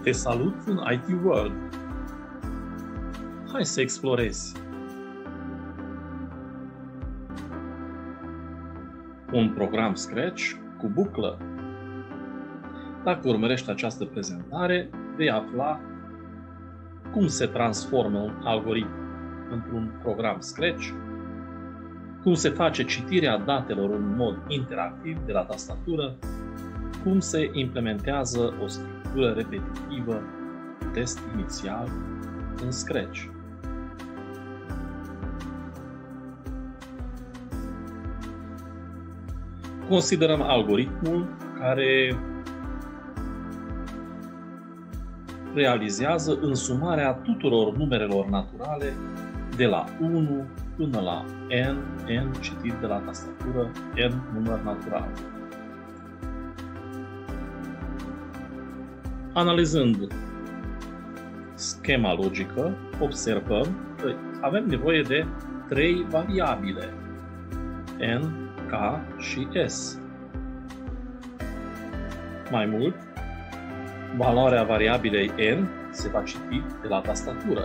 Te salut în IT World! Hai să explorezi! Un program Scratch cu buclă. Dacă urmărești această prezentare, vei afla cum se transformă un algoritm într-un program Scratch, cum se face citirea datelor în mod interactiv de la tastatură, cum se implementează o structură repetitivă, test inițial, în Scratch. Considerăm algoritmul care realizează însumarea tuturor numerelor naturale de la 1 până la n citit de la tastatură, n număr natural. Analizând schema logică, observăm că avem nevoie de 3 variabile, n, k și s. Mai mult, valoarea variabilei n se va citi de la tastatură.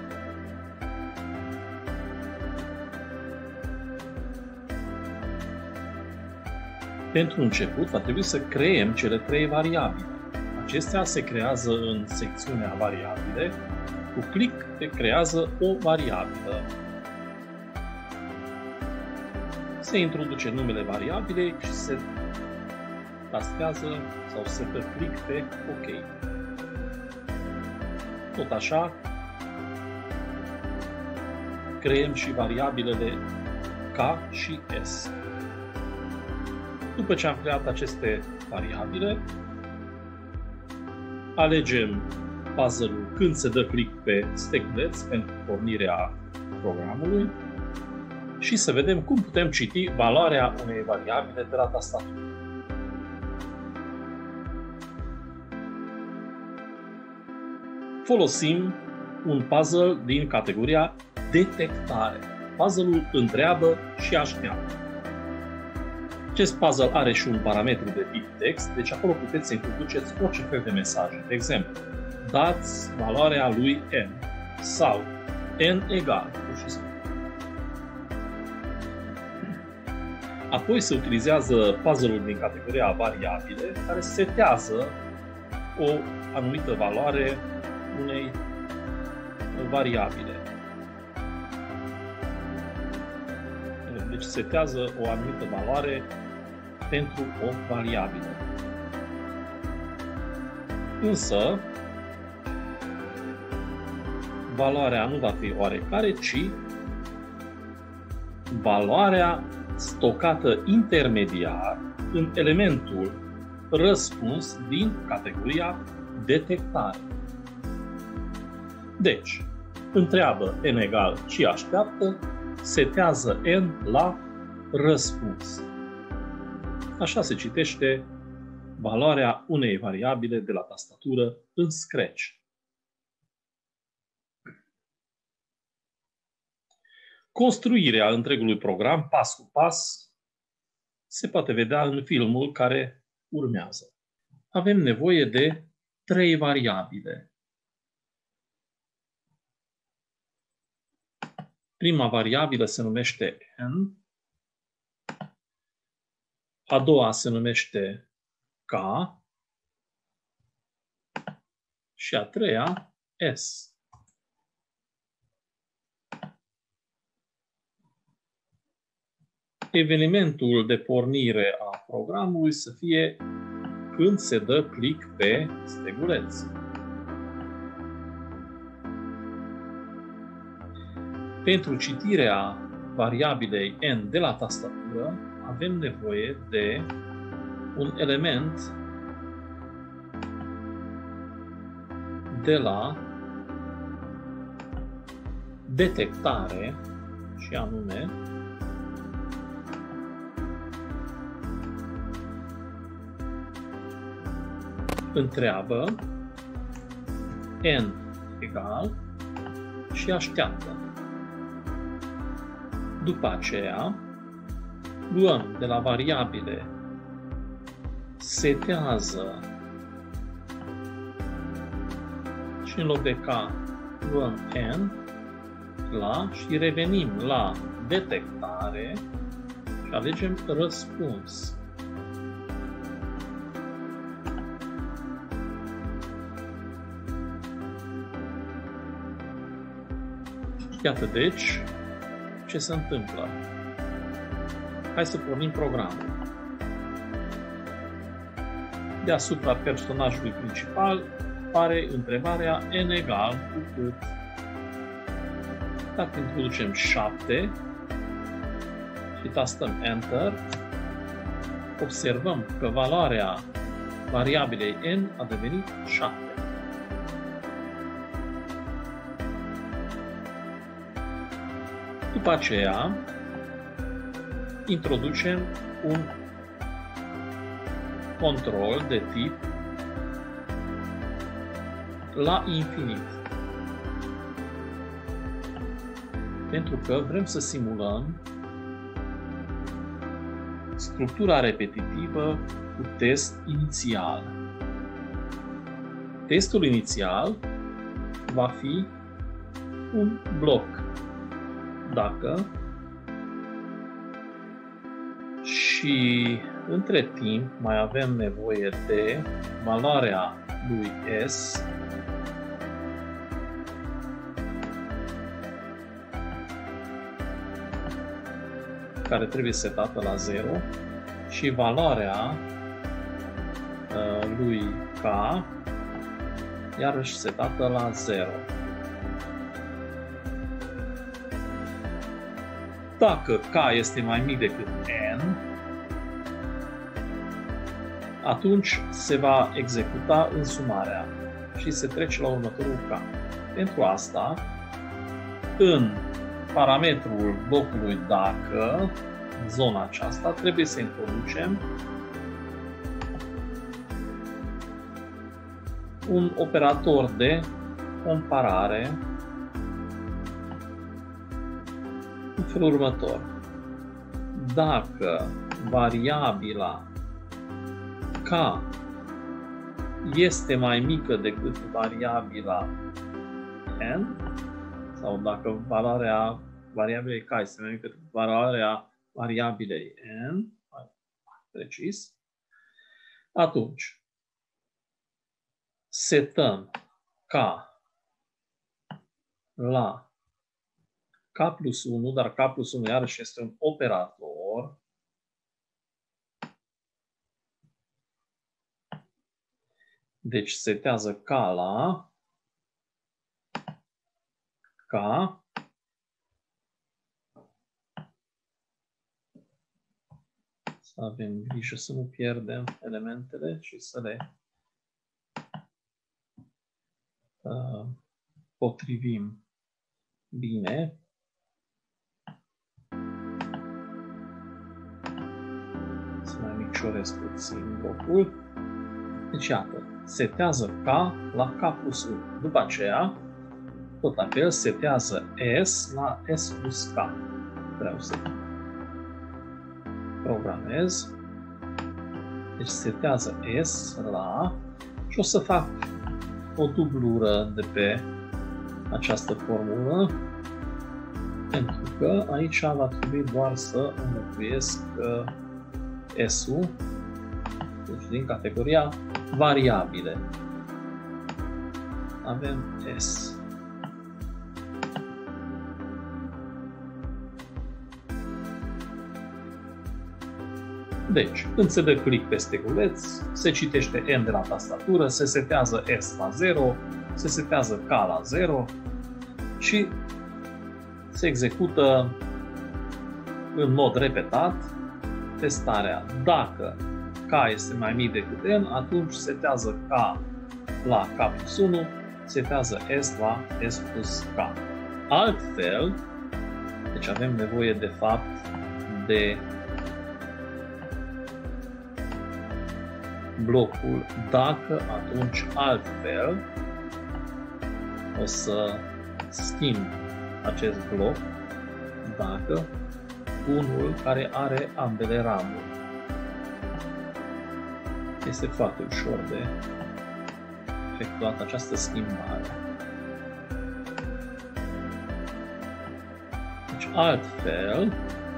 Pentru început, va trebui să creăm cele 3 variabile. Acestea se creează în secțiunea variabile. Cu click se creează o variabilă. Se introduce numele variabilei și se tastează sau se dă click pe OK. Tot așa, creăm și variabilele K și S. După ce am creat aceste variabile, alegem puzzle-ul când se dă click pe steguleț pentru pornirea programului și să vedem cum putem citi valoarea unei variabile de la tastatură. Folosim un puzzle din categoria detectare. Puzzle-ul întreabă și așteaptă. Acest puzzle are și un parametru de tip text, deci acolo puteți să introduceți orice fel de mesaje. De exemplu, dați valoarea lui n sau n egal, pur și simplu. Apoi se utilizează puzzle-ul din categoria variabile, care setează o anumită valoare unei variabile. Deci setează o anumită valoare pentru o variabilă. Însă, valoarea nu va fi oarecare, ci valoarea stocată intermediar în elementul răspuns din categoria detectare. Deci, întreabă n egal și așteaptă, setează n la răspuns. Așa se citește valoarea unei variabile de la tastatură în Scratch. Construirea întregului program, pas cu pas, se poate vedea în filmul care urmează. Avem nevoie de 3 variabile. Prima variabilă se numește n, a doua se numește k și a treia s. Evenimentul de pornire a programului să fie când se dă click pe steguleț. Pentru citirea variabilei n de la tastatură avem nevoie de un element de la detectare și anume întreabă n egal și așteaptă. După aceea, luăm de la variabile setează Și în loc de K luăm N la și revenim la detectare și alegem răspuns. Iată deci ce se întâmplă. Hai să pornim programul. Deasupra personajului principal apare întrebarea n egal cu cât. Dacă introducem 7 și tastăm Enter, observăm că valoarea variabilei n a devenit 7. După aceea, introducem un control de tip la infinit. Pentru că vrem să simulăm structura repetitivă cu test inițial. Testul inițial va fi un bloc dacă și între timp mai avem nevoie de valoarea lui S care trebuie setată la 0 și valoarea lui K iarăși setată la 0. Dacă K este mai mic decât N, atunci se va executa însumarea și se trece la următorul K. Pentru asta, în parametrul blocului dacă, în zona aceasta, trebuie să introducem un operator de comparare în felul următor. Dacă variabila K este mai mică decât variabila N, sau dacă valoarea variabilei K este mai mică decât valoarea variabilei N, mai precis, atunci setăm K la K plus 1, dar K plus 1 iarăși este un operator. Deci setează K la K să avem grijă să nu pierdem elementele și să le potrivim bine. Să mai micșorez puțin blocul. Deci, iată, setează K la K plus 1. După aceea, tot la fel, setează S la S plus K. Vreau să programez. Deci, setează S la și o să fac o dublură de pe această formulă, pentru că aici va trebui doar să înlocuiesc S-ul, deci din categoria variabile. Avem S. Deci, când se dă click peste guleț, se citește N de la tastatură, se setează S la 0, se setează K la 0 și se execută în mod repetat testarea. Dacă K este mai mic decât N, atunci setează K la K plus 1, setează S la S plus K. Altfel, deci avem nevoie de fapt de blocul dacă, atunci altfel. O să schimb acest bloc dacă unul care are ambele ramuri. Este foarte ușor de efectuat această schimbare. Deci altfel,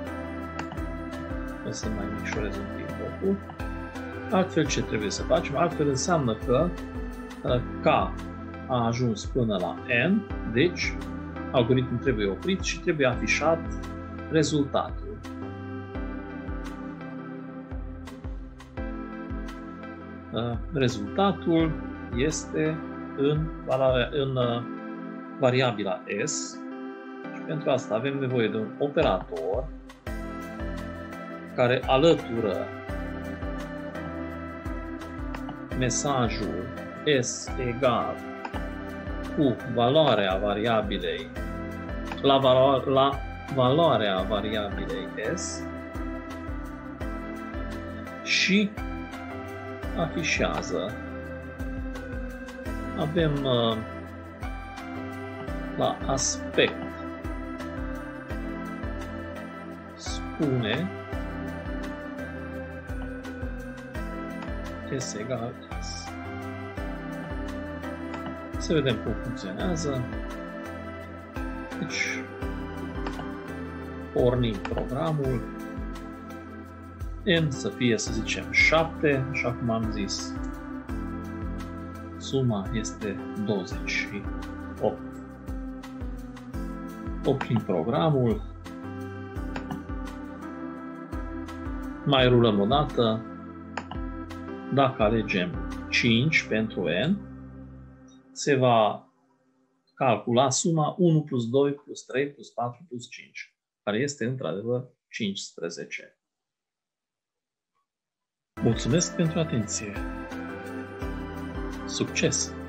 o să mai micșorez un pic totul. Altfel ce trebuie să facem? Altfel înseamnă că K a ajuns până la N, deci algoritmul trebuie oprit și trebuie afișat rezultatul. Rezultatul este în variabila S și pentru asta avem nevoie de un operator care alătură mesajul S egal cu valoarea variabilei la valoarea variabilei S și afișează. Avem la aspect spune S egal S. Să vedem cum funcționează. Deci, pornim programul. N să fie, să zicem, 7, așa cum am zis. Suma este 28. Oprim programul. Mai rulăm o dată. Dacă alegem 5 pentru N, se va calcula suma 1 plus 2 plus 3 plus 4 plus 5, care este într-adevăr 15. Mulțumesc pentru atenție! Succes!